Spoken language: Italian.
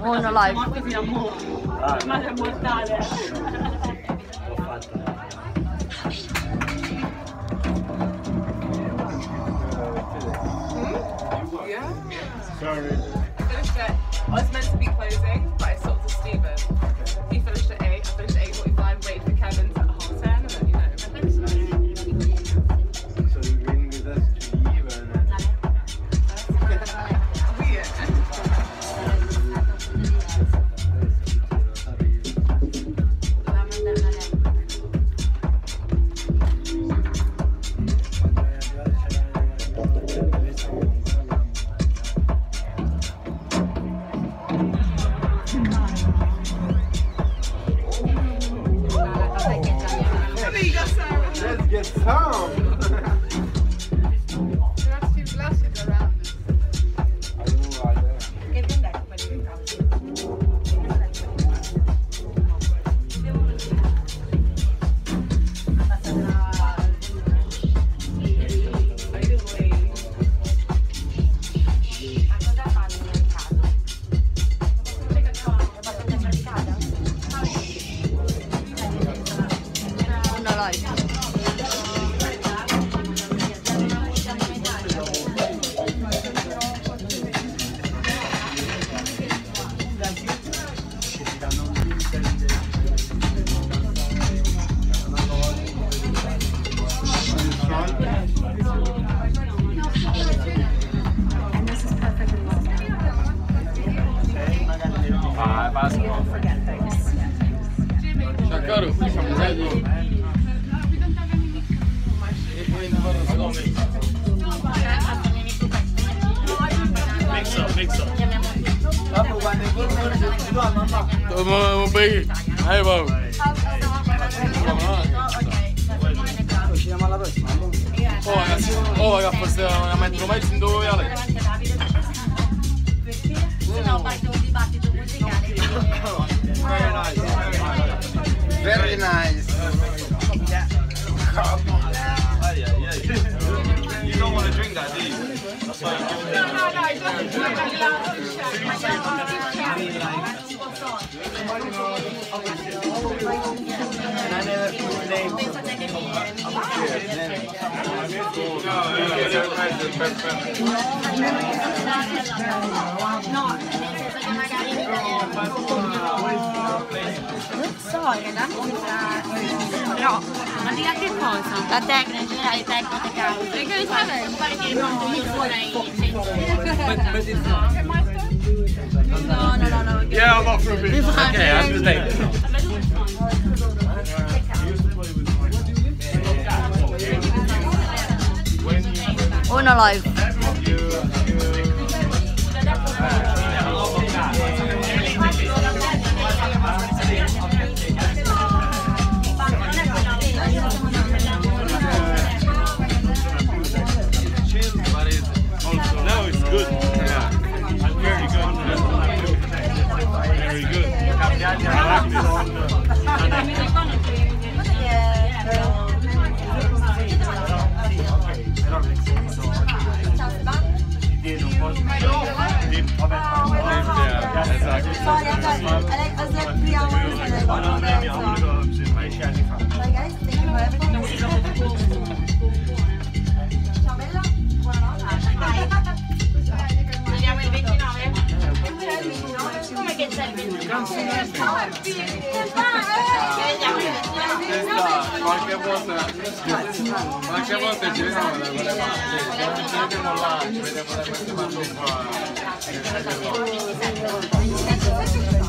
Uno live. Morto fino a mo'. Ma è mortale. L'ho fatto. Yeah? Sorry. I finished at, I was meant to be closing, but I stopped to Stephen. He finished at 8, I finished at 8:45, waited for Kevin to 10:30, and then, you know. So you're agreeing with us to leave and then... Let's get some! Uno live. Caro, mix up. Vamos bem. Aí, vamos. Oh ragazzi, forse la metro mezzo in dove è lei? Se no parte un dibattito musicale. Very nice. You don't want to drink that, do you? That's why you give it. And I never put the name. No, nel senso che magari non so, che però ma di che cosa? La tecnica in generale, tecnica, perché mi sa fare che non no. Yeah, I'm not for a bit. Okay, I'm just late. Uno live. No, it's good. Yeah, I'm very good. Very good. I like Vediamo il 29? Come che c'è il 29? qualche volta ci vediamo da quelle parti, ci vediamo là, ci vediamo da queste parti qua.